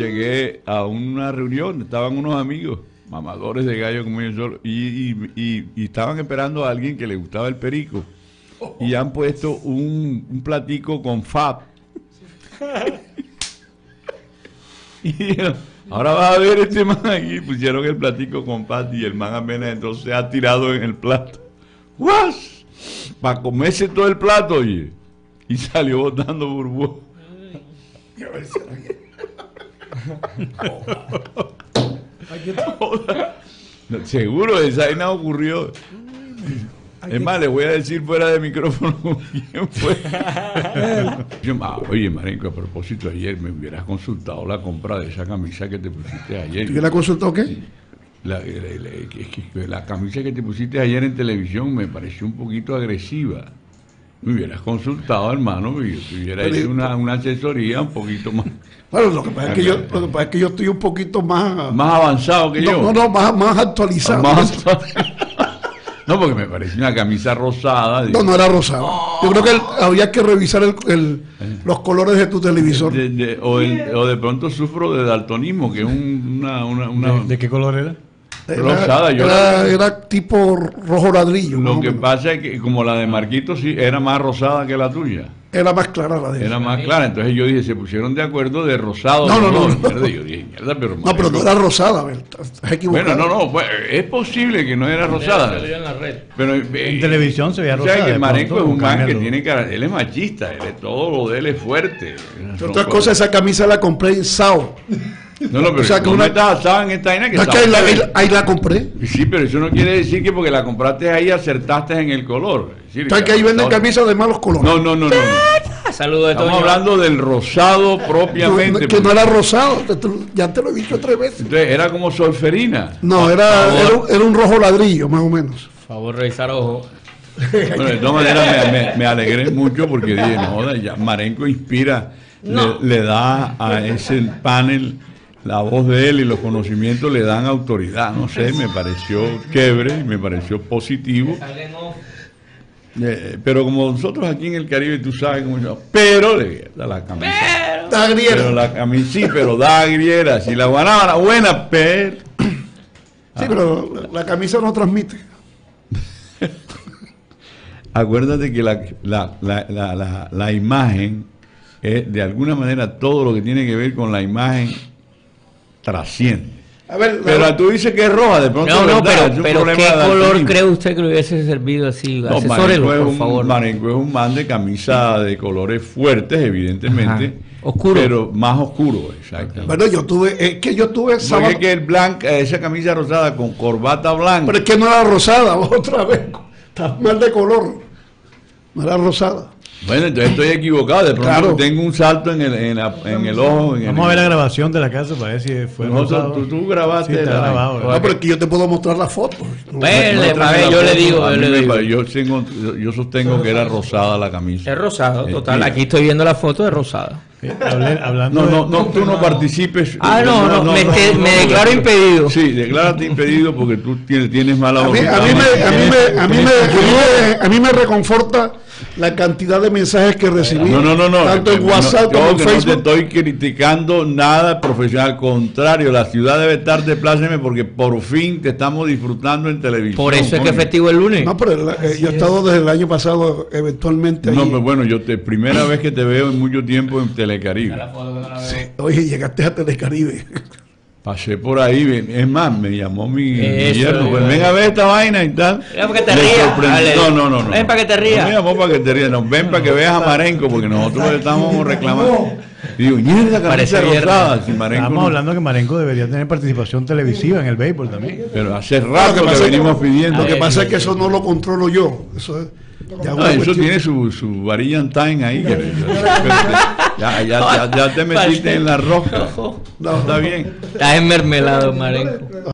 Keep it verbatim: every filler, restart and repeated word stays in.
llegué a una reunión, estaban unos amigos, mamadores de gallo como yo solo, y, y, y, y estaban esperando a alguien que le gustaba el perico. Y han puesto un, un platico con Fab. Y dijeron, ahora vas a ver este man aquí. Pusieron el platico con Fab y el man apenas entonces se ha tirado en el plato. ¡Guas! Para comerse todo el plato, oye. Y salió botando burbujas. Seguro esa vaina ocurrió. Es más, le voy a decir fuera de micrófono quién fue. Yo, ah, oye, Marenco, a propósito, ayer me hubieras consultado la compra de esa camisa que te pusiste ayer. ¿Tú la consultó qué? La, la, la, la camisa que te pusiste ayer en televisión me pareció un poquito agresiva. Me hubieras consultado, hermano, y yo te hubiera hecho una, una asesoría un poquito más. Bueno, lo que pasa es que yo, lo que pasa es que yo estoy un poquito más. Más avanzado que no, yo. No, no, más, más actualizado. Más actualizado. No, porque me pareció una camisa rosada. No, no era rosada. Oh. Yo creo que el, había que revisar el, el, los colores de tu televisor. De, de, o, el, o de pronto sufro de daltonismo, que es un, una, una, una... ¿De, ¿De qué color era? Rosada. Era, yo era, la... era tipo rojo ladrillo. Lo que pasa es que como la de Marquito sí era más rosada que la tuya. Era más clara la de él. Era más clara, entonces yo dije, se pusieron de acuerdo de rosado. No, no, no. no, no. Yo dije, mierda, pero no, pero no era rosada, a ver, estás equivocado. Bueno, no, no, pues, es posible que no era rosada. En la red. Pero en eh, televisión se veía rosada. O sea, que el Marenco es un man que tiene cara, él es machista, él es todo lo de él es fuerte. Otra cosa, esa camisa la compré en Sao. No, no, pero o sea, que no una... estaba en esta vaina que, no, que ahí, la, ahí, ahí la compré. Sí, pero eso no quiere decir que porque la compraste ahí acertaste en el color. Es decir, que, que ahí venden camisas de malos colores. No, no, no, no. no. Saludos de Estamos Toño. hablando del rosado propiamente. No, que no era rosado, ya te lo he dicho tres veces. Entonces, era como solferina. No, era, era, era un rojo ladrillo, más o menos. Por favor, revisar ojo. Bueno, de todas maneras me, me, me alegré mucho porque dije, no joda, ya Marenco inspira, no. le, le da a ese panel la voz de él y los conocimientos le dan autoridad, no sé, me pareció quebre, me pareció positivo. Eh, pero como nosotros aquí en el Caribe, tú sabes cómo yo, pero le da la camisa. Pero, da griera. Pero la camisa, sí, pero da griera. Si la guanábana buena, pero. Sí, pero la, la camisa no transmite. Acuérdate que la, la, la, la, la, la imagen, es, de alguna manera, todo lo que tiene que ver con la imagen trasciende. A ver, pero la... tú dices que es roja, de pronto. No, no, verdad, pero, pero ¿qué color cree usted que le hubiese servido así? No, Asesórelo, por un, favor. Marenco es un man de camisa de colores fuertes, evidentemente. Ajá. Oscuro. Pero más oscuro, exacto. Bueno, yo tuve, es que yo tuve sábado... Porque es que el blanca, esa camisa rosada con corbata blanca. Pero es que no era rosada, otra vez. Está mal de color. No era rosada. Bueno, entonces estoy equivocado. De pronto claro. tengo un salto en el, en la, en el ojo. En Vamos el... a ver la grabación de la casa para ver si fue no, rosado. Tú, tú grabaste. Sí, está la... grabado. No, pero es que yo te puedo mostrar la foto. No, Vele, no, ver, yo, le digo, yo le digo. Yo, tengo, yo, yo sostengo que era rosada la camisa. Es rosado, total. Aquí estoy viendo la foto de rosada. Hablé, hablando no, no, no, tú no participes. Ah, no, no, no me, no, te, no, me no, declaro no, impedido. Sí, declárate impedido porque tú tienes, tienes mala voz. A mí, a mí me, a mí me, a mí me, a mí me reconforta la cantidad de mensajes que recibí. No, no, no, no. Tanto en WhatsApp como en Facebook. No te estoy criticando nada profesional, al contrario, la ciudad debe estar de pláceme porque por fin te estamos disfrutando en televisión. Por eso es que es festivo el lunes. No, pero el, eh, yo he estado desde el año pasado eventualmente. No, allí. pero bueno, yo te primera vez que te veo en mucho tiempo en Telecaribe. Sí. Oye, llegaste a Telecaribe. Pasé por ahí, es más, me llamó mi yerno, pues eh, ven a ver esta vaina y tal. Ven para que te rías. No, no, no, no. Ven para que te rías. No me llamó para que te rías, no, ven para que veas a Marenco, porque nosotros le estamos reclamando. Y digo, mierda, camisa rosada. Si Marenco Estamos no... hablando que Marenco debería tener participación televisiva en el béisbol también. Pero hace rato que, que venimos pidiendo. Lo que pasa es que eso no lo controlo yo. Eso es... Ya no, eso tiene su, su varilla en time ahí. Que, ya, ya, ya, ya te metiste en la roca. No, está bien. Estás en mermelado, Marenco.